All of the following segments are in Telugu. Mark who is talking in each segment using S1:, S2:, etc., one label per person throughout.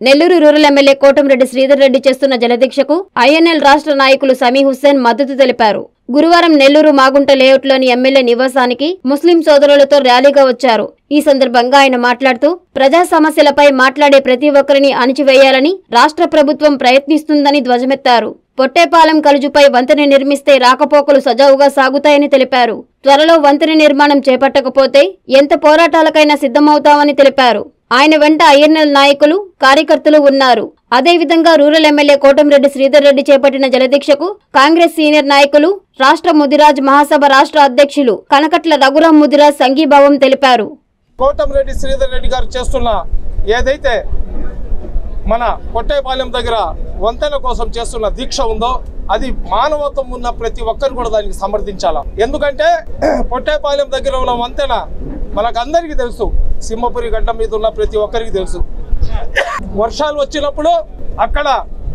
S1: నెల్లూరు రూరల్ ఎమ్మెల్యే కోటంరెడ్డి శ్రీధర్ రెడ్డి చేస్తున్న జలదీక్షకు ఐఎన్ఎల్ రాష్ట్ర నాయకులు సమీ హుస్సేన్ మద్దతు తెలిపారు. గురువారం నెల్లూరు మాగుంట లేఅవుట్లోని ఎమ్మెల్యే నివాసానికి ముస్లిం సోదరులతో ర్యాలీగా వచ్చారు. ఈ సందర్భంగా ఆయన మాట్లాడుతూ ప్రజా సమస్యలపై మాట్లాడే ప్రతి ఒక్కరిని అణిచివేయాలని రాష్ట్ర ప్రభుత్వం ప్రయత్నిస్తుందని ధ్వజమెత్తారు. పొట్టేపాలెం కలుజుపై వంతెన నిర్మిస్తే రాకపోకలు సజావుగా సాగుతాయని తెలిపారు. త్వరలో వంతెన నిర్మాణం చేపట్టకపోతే ఎంత పోరాటాలకైనా సిద్ధమవుతామని తెలిపారు. ఆయన వెంట ఐఎన్ఎల్ నాయకులు, కార్యకర్తలు ఉన్నారు. అదేవిధంగా రూరల్ ఎమ్మెల్యే కోటంరెడ్డి శ్రీధర్ రెడ్డి చేపట్టిన జలదీక్షకు కాంగ్రెస్ సీనియర్ నాయకులు, రాష్ట్ర ముదిరాజ్ మహాసభ రాష్ట్ర అధ్యక్షులు కనకట్ల రఘురాం ముదిరాజ్ సంఘీభావం తెలిపారు.
S2: కోటంరెడ్డి శ్రీధర్ రెడ్డి గారు చేస్తున్న ఏదైతే మన పొట్టేపాలెం దగ్గర వంతెన కోసం చేస్తున్న దీక్ష ఉందో అది మానవత్వం ఉన్న ప్రతి ఒక్కరు కూడా దానికి సమర్థించాలా. ఎందుకంటే పొట్టేపాలెం దగ్గర ఉన్న వంతెన మనకందరికీ తెలుసు, సింహపురి గడ్డ మీద ఉన్న ప్రతి ఒక్కరికి తెలుసు. వర్షాలు వచ్చినప్పుడు అక్కడ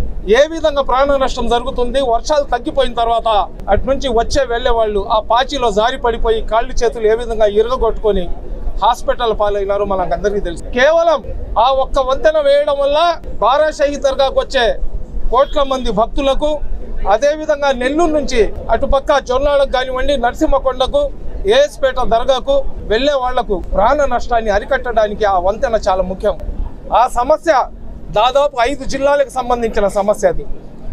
S2: ఏ విధంగా ప్రాణ నష్టం జరుగుతుంది. వర్షాలు తగ్గిపోయిన తర్వాత అటు నుంచి వెళ్ళే వాళ్ళు ఆ పాచిలో జారి పడిపోయి కాళ్ళు చేతులు ఏ విధంగా ఇరగొట్టుకొని హాస్పిటల్ పాలైనారు మనకందరికీ తెలుసు. కేవలం ఆ ఒక్క వంతెన వేయడం వల్ల బారాషాహి దర్గాకు వచ్చే కోట్ల మంది భక్తులకు, అదేవిధంగా నెల్లూరు నుంచి అటుపక్క జొన్నాళ్ళకు కానివ్వండి, నరసింహకొండకు, ఏఎస్పేట దర్గాకు వెళ్లే వాళ్లకు ప్రాణ నష్టాన్ని అరికట్టడానికి ఆ వంతెన చాలా ముఖ్యం. ఆ సమస్య దాదాపు 5 జిల్లాలకు సంబంధించిన సమస్య. అది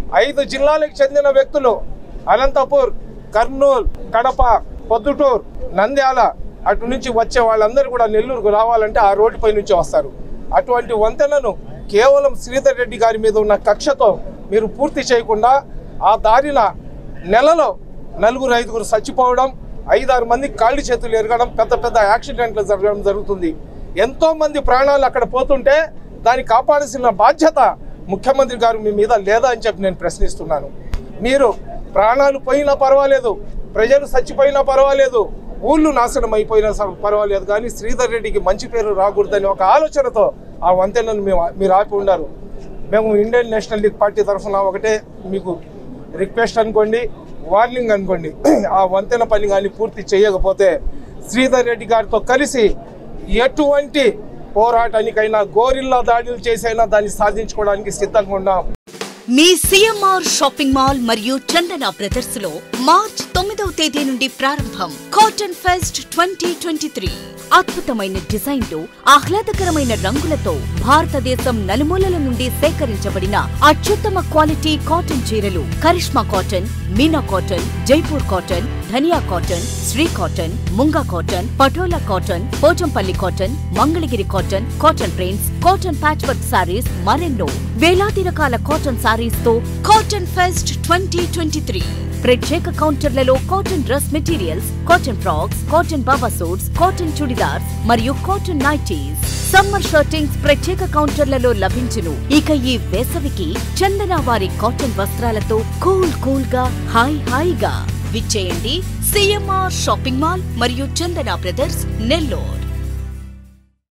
S2: 5 జిల్లాలకు చెందిన వ్యక్తులు అనంతపూర్, కర్నూలు, కడప, పొద్దుటూరు, నంద్యాల అటు నుంచి వచ్చే వాళ్ళందరూ కూడా నెల్లూరుకు రావాలంటే ఆ రోడ్డుపై నుంచి వస్తారు. అటువంటి వంతెనను కేవలం శ్రీధర్ రెడ్డి గారి మీద ఉన్న కక్షతో మీరు పూర్తి చేయకుండా ఆ దారిన నెలలో 4-5 చచ్చిపోవడం, 5-6 మంది కాళ్ళు చేతులు ఎరగడం, పెద్ద యాక్సిడెంట్లు జరగడం జరుగుతుంది. ఎంతో మంది ప్రాణాలు అక్కడ పోతుంటే దాన్ని కాపాడాల్సిన బాధ్యత ముఖ్యమంత్రి గారు మీ మీద లేదా అని చెప్పి నేను ప్రశ్నిస్తున్నాను. మీరు ప్రాణాలు పోయినా పర్వాలేదు, ప్రజలు చచ్చిపోయినా పర్వాలేదు, ఊళ్ళు నాశనం అయిపోయినా పర్వాలేదు, కానీ శ్రీధర్ రెడ్డికి మంచి పేరు రాకూడదని ఒక ఆలోచనతో ఆ వంతెనను మీరు ఆపి ఉన్నారు. మేము ఇండియన్ నేషనల్ లీగ్ పార్టీ తరఫున ఒకటే మీకు రిక్వెస్ట్ అనుకోండి, వార్నింగ్ అనుకోండి. ఆ వంతెన పని కానీ పూర్తి చేయకపోతే శ్రీధర్ రెడ్డి గారితో కలిసి ఎటువంటి పోరాటానికైనా, గోరిల్లా దాడులు చేసైనా దాన్ని సాధించుకోవడానికి సిద్ధంగా ఉన్నాం.
S3: మీ సిఎంఆర్ షాపింగ్ మాల్ మరియు చందన బ్రదర్స్ లో మార్చ్ 9వ తేదీ నుండి ప్రారంభం కాటన్ ఫెస్ట్ 2023. అద్భుతమైన డిజైన్లు, ఆహ్లాదకరమైన రంగులతో భారతదేశం నలుమూలల నుండి సేకరించబడిన అత్యుత్తమ క్వాలిటీ కాటన్ చీరలు, Karishma cotton, Meena cotton, Jaipur cotton, Dhaniya cotton, Shri cotton, Munga cotton, Patola cotton, Pochampalli cotton, Mangalagiri cotton, cotton prints, cotton patch work saris, మరెన్నో వేలాది రకాల కాటన్ సారీస్ తో కాటన్ ఫెస్ట్ 2023. ప్రత్యేక కౌంటర్లలో cotton dress materials, cotton frocks, cotton baba suits, cotton churidars మరియు కాటన్ నైటీస్, సమ్మర్ షర్టింగ్స్ ప్రత్యేక కౌంటర్లలో లభించును. ఇక ఈ వేసవికి చందన వారి కాటన్ వస్త్రాలతో కూల్ గా హాయిగా విచ్చేయండి. సిఎంఆర్ షాపింగ్ మాల్ మరియు చందన బ్రదర్స్, నెల్లూరు.